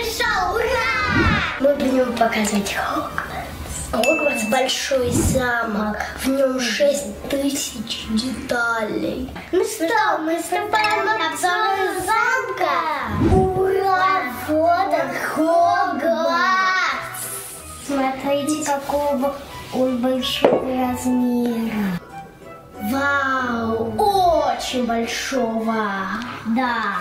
пришел! Ура! Мы будем показывать Хогвартс. Хогвартс большой замок. В нем 6000 деталей. Ну что, мы вступаем в обзор замка. Ура! Вот он, Хогвартс! Смотрите, какого он большого размера. Вау! Очень большого! Да!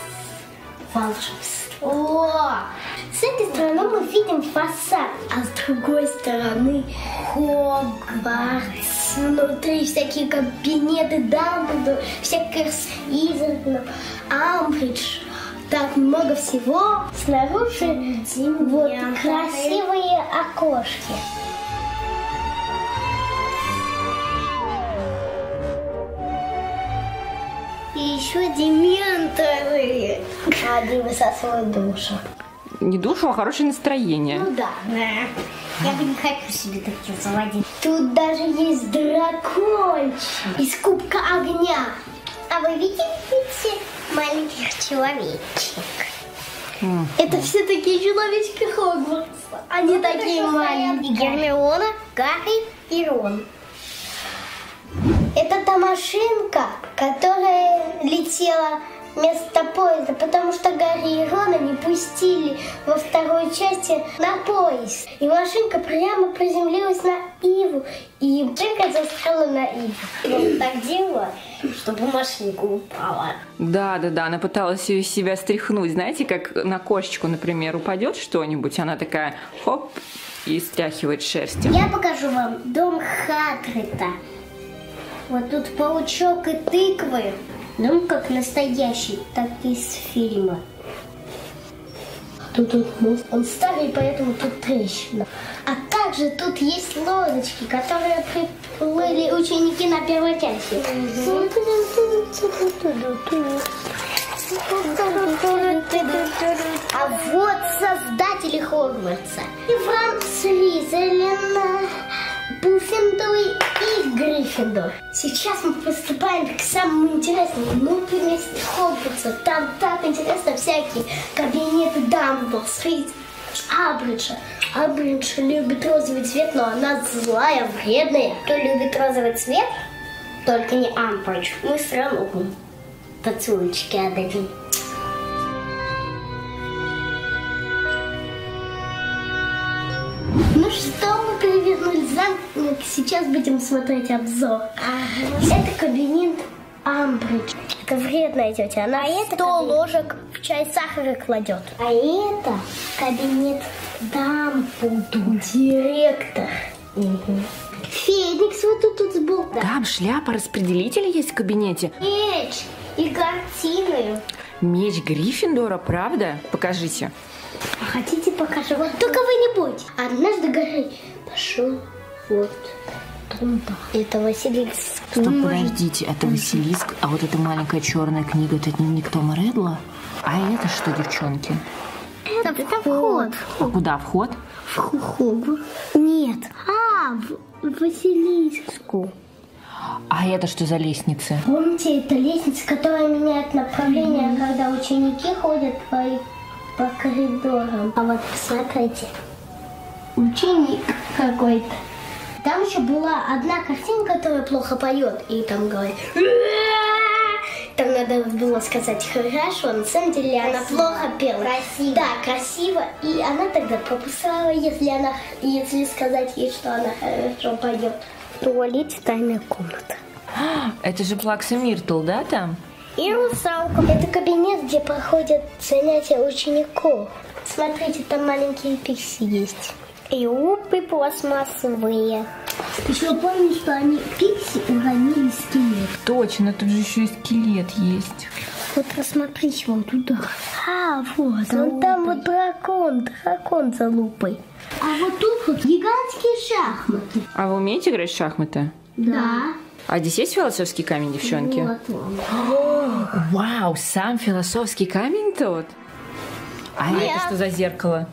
Волшебство! С этой стороны мы видим фасад, а с другой стороны Хогвартс. Внутри всякие кабинеты Дамблдора, всяких Слизеринов, Амбридж. Так много всего. Снаружи вот красивые окошки. И еще дементоры. Они высасывают душу. Не душу, а хорошее настроение. Ну да. Я бы не хочу себе такие заводить. Тут даже есть дракончик из кубка огня. А вы видите маленьких человечек? Это все такие человечки Хогвартса. Они такие маленькие. Гермиона, Гарри и Рон. Это та машинка, которая летела вместо поезда, потому что Гарри и Рона не пустили во второй части на поезд. И машинка прямо приземлилась на Иву, и машинка застряла на Иву. И вот так делала, чтобы машинка упала. Да, она пыталась ее из себя стряхнуть. Знаете, как на кошечку, например, упадет что-нибудь, она такая хоп и стряхивает шерстью. Я покажу вам дом Хагрида. Вот тут паучок и тыквы. Дом как настоящий, так и из фильма. Тут мост. Он старый, поэтому тут трещина. А также тут есть лодочки, которые приплыли ученики на первой части. А вот создатели Хогвартса. Иван Слизерин, Пуффиндуй и Гриффиндор. Сейчас мы приступаем к самому интересному. Мы вместе Хогвартса. Там так интересно всякие кабинеты Дамблдора, Амбриджа. Амбридж любит розовый цвет, но она злая, вредная. Кто любит розовый цвет, только не Амбридж. Мы все равно поцелуйчики отдадим. Ну что, мы перевернули замок, сейчас будем смотреть обзор. Это кабинет Амбридж. Это вредная тетя, она 100 ложек в чай сахара кладет. А это кабинет Дамблдора, директор. Феникс вот тут сбоку. Там шляпа распределителя есть в кабинете. Меч и картины. Меч Гриффиндора, правда? Покажите. А хотите покажу? Вот только вы не будете. Однажды Гарри пошел вот туда. Это Василиск. Стоп, подождите, это Василиск, а вот эта маленькая черная книга, это дневник Тома Реддла? А это что, девчонки? Это вход. А куда вход? В Хогвартс. Нет. В Василиску. А это что за лестница? Помните, это лестница, которая меняет направление, когда ученики ходят по коридорам. А вот посмотрите, ученик какой-то. Там еще была одна картинка, которая плохо поет, и там говорит. Там надо было сказать хорошо, на самом деле она плохо пела. Красиво. Да, красиво. И она тогда пропускала, если сказать ей, что она хорошо поет. В туалете тайная комната. Это же Плакса Миртл, да, там? И русалка. Это кабинет, где проходят занятия учеников. Смотрите, там маленькие пикси есть. И лупы пластмассовые. Еще помню, что они пикси уронили скелет. Точно, тут же еще и скелет есть. Вот рассмотрите вон туда. Вот. Вон там вот дракон за лупой. А вот тут вот гигантские шахматы. А вы умеете играть в шахматы? Да. А здесь есть философский камень, девчонки? Вот он. Вау, сам философский камень тут? А это что за зеркало?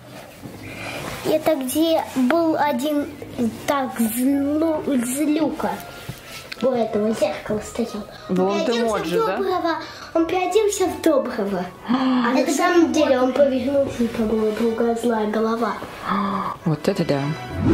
Это где был один так злюка. у этого зеркала стоял. Волан-де-Морт же, да? Он переоделся в доброго. А на самом деле он повернулся, и там была другая злая голова. Вот это да.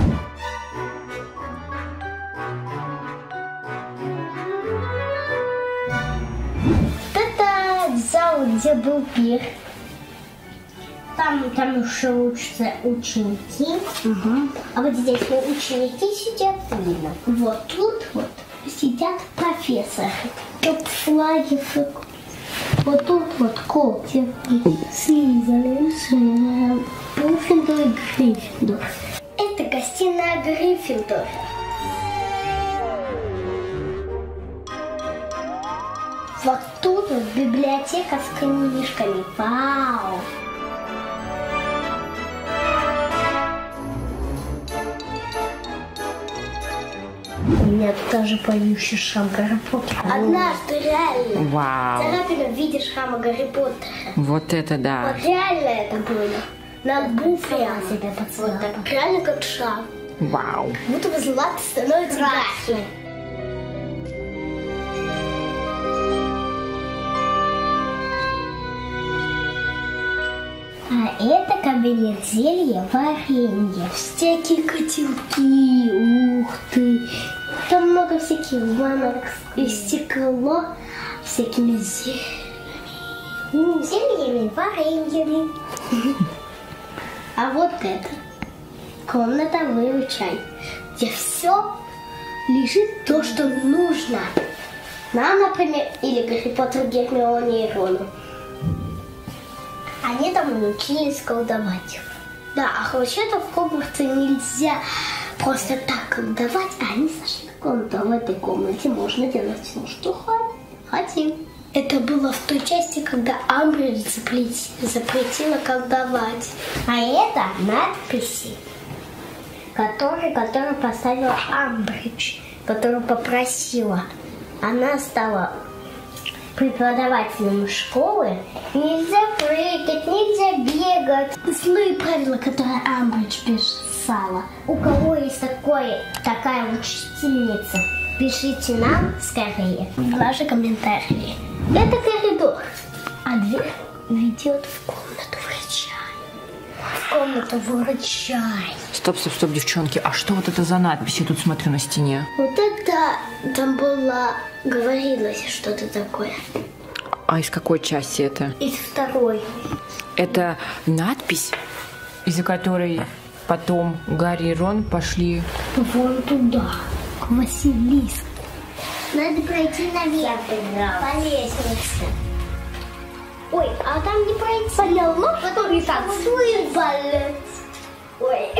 Это зал, где был пир. Там еще учатся ученики. А вот здесь ученики сидят, видно. Вот тут вот сидят профессоры. Тут флаги. Вот тут вот Колти, Слизерин, Гриффиндор и Гриффиндор. Это гостиная Гриффиндора. Вот тут вот библиотека с книжками. Вау! У меня тут даже появился шрам Гарри Поттера. Однажды реально. Вау. Царапина в виде шрама Гарри Поттера. Вот это да. Вот реально это было. На лбу прямо себя поцеловала. Вот так, реально как шрам. Вау. Будто бы злато становится красной. А это кабинет зелья варенья. Всякие котелки, ух ты. Там много всяких банок и стекло всякими зельями, вареньями. А вот это комната выручай, где все лежит то, что нужно. Нам, например, или Гарри Поттер, Гермионе и Рону. Они там научились колдовать. Да, а вообще-то в Хогвартсе нельзя просто так колдовать, а они сошли в комнату. А в этой комнате можно делать все, что хотим. Это было в той части, когда Амбридж запретила колдовать. А это надписи, которые поставила Амбридж, которую попросила. Она стала преподавателем школы. Нельзя прыгать, нельзя бегать. Злые правила, которые Амбридж писала. У кого есть такая учительница, пишите нам скорее ваши комментарии. Это коридор, а дверь ведет в комнату врача. В комнату врача. Стоп, девчонки. А что вот это за надпись? Я тут смотрю на стене. Вот это там было, говорилось что-то такое. А из какой части это? Из второй. Это надпись, из-за которой потом Гарри и Рон пошли вон туда, к Василиску. Надо пройти наверх по лестнице. Ой, а там не пройти. Болел ног, потом и танцует балет. Ой.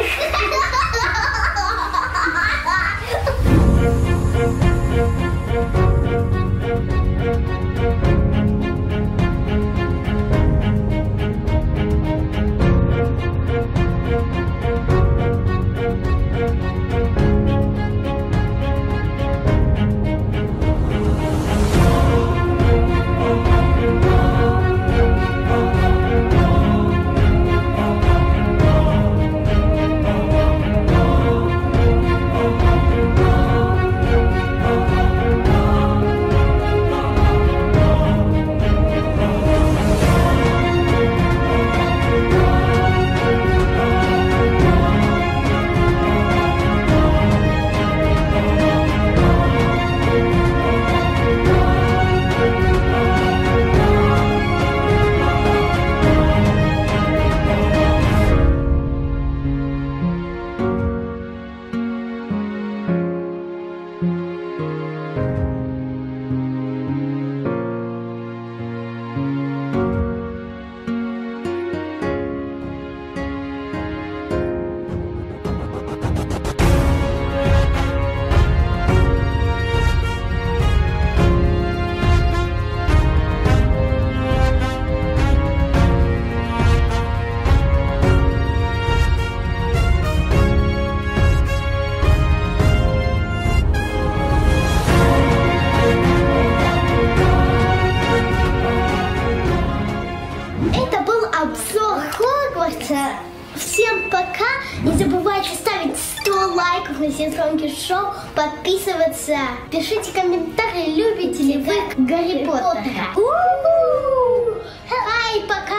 Всем пока. Не забывайте ставить 100 лайков на Синхронки Шоу, подписываться. Пишите комментарии, любите ли вы Гарри Поттера. Ай, пока.